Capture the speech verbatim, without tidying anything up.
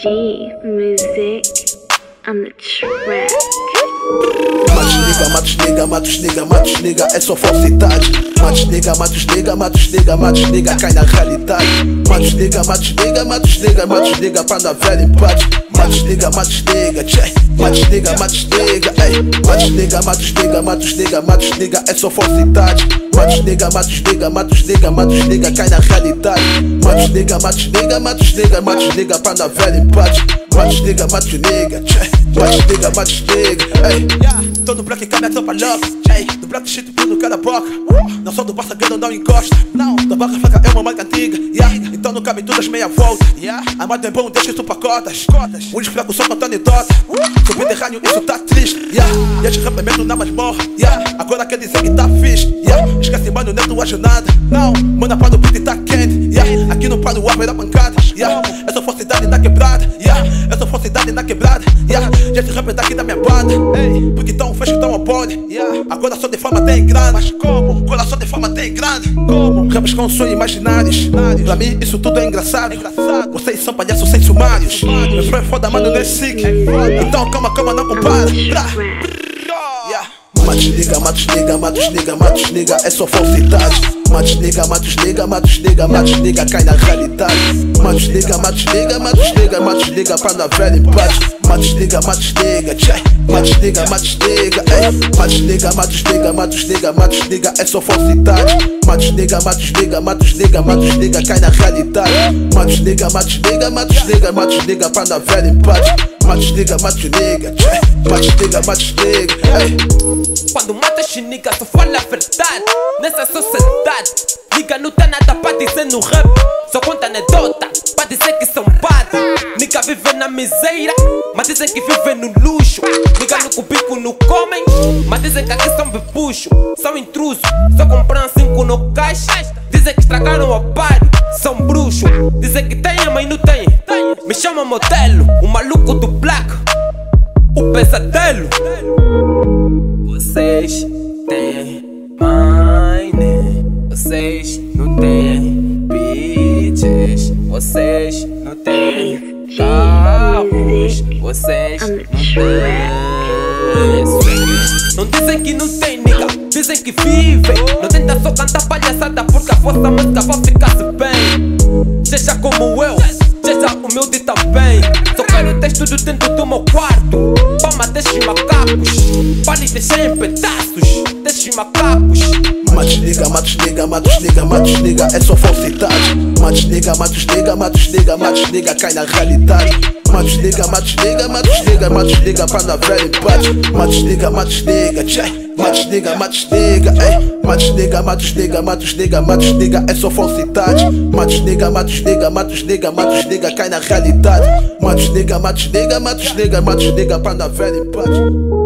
G music on the track. Matos nega, matos nega, matos nega, matos nega, é só falsidade. Matos nega, matos nega, matos nega, matos nega, cai na realidade. Matos nega, matos nega, matos nega, matos nega, pra na velha empate. Matos nega, matos nega, tchê. Matos nega, matos nega, ei. Matos nega, matos nega, matos nega, matos nega, é só falsidade. Matos nega, matos nega, matos nega, matos nega, cai na realidade. Matos nega, matos nega, matos nega, matos nega, pra na velha empate. Matos nega, matos nega, tchê. Matos nega, matos nega, ei. Tô no bloco e com a minha tropa louca, ei. No bloco shit tudo cada boca. Não sou do Barça Grande, não encosta. Não, da boca fraca é uma marca antiga, yeah. Então não cabe tudo as meia volta, yeah. A moda é bom, deixa isso pra cotas. Um desfraco só contando anedota. Subterrâneo, isso tá triste, yeah. E esse rap é mesmo na masmorra, yeah. Agora quer dizer que tá fixe, yeah. Esquece, mano, não é tua jornada. Não, manda para o beat e tá quente, yeah. Aqui não para o ar, vai dar pancada, yeah. É só falsidade na quebrada, yeah. É só falsidade na quebrada, yeah. E esse rap é daqui da minha banda, ei. Porque tão fecho, tão opone, yeah. Agora só de forma tem grande. Mas como? Coração de forma tem grande. Como? Raps com sonhos imaginários. Pra mim isso tudo é engraçado, é engraçado. Vocês são palhaços sem sumários. Meu flow é foda, mano, não é sick. Então calma, calma, não compara. Yeah. Matos nega, matos nega, matos nega, matos nega, é só falsidade. Matos nega, matos nega, matos nega, matos nega, cai na realidade. Matos nega, matos nega, matos nega, matos nega, pra na velha empate. Matos nega, matos nega, tchê. Matos nega, matos nega, ei. Matos nega, matos nega, matos nega, matos nega, é só falsidade. Matos nega, matos nega, matos nega, matos nega, cai na realidade. Matos nega, matos nega, matos nega, matos nega, pra na velha empate. Matos nega, matos nega, tchê. Matos nega, matos nega, ei. Quando mata chinica só fala a verdade. Nessa sociedade, nigga não tem nada pra dizer no rap. Só conta anedota, pra dizer que são bad. Nigga vive na miséria, mas dizem que vive no luxo. Nigga no cubico não comem, mas dizem que aqui são bebucho. São intrusos, só compram cinco no caixa. Dizem que estragaram o aparelho, são bruxos. Dizem que têm, mas não têm. Me chama modelo, o maluco do black, o pesadelo. Vocês têm money, vocês não têm bitches, vocês não têm carros, vocês não têm. Não dizem que não tem, nigga, dizem que vivem. Não tenta só cantar palhaçada porque a vossa música vai ficar-se bem. Seja como eu, seja humilde também. Só quero ter tudo dentro do meu quarto. Palma destes macacos, para lhe deixar em pedaços destes macacos. Matos nega, matos nega, matos nega, matos nega, é só falsidade. Matos nega, matos nega, matos nega, matos nega, cai na realidade. Matos nega, matos nega, matos nega, matos nega, pra na velha empate. Matos nega, matos nega, tchê. Matos nega, matos nega, ei. Matos nega, matos nega, matos nega, matos nega, é só falsidade. Matos nega, matos nega, matos nega, matos nega, cai na realidade. Matos nega, matos nega, matos nega, matos nega, pra na velha empate.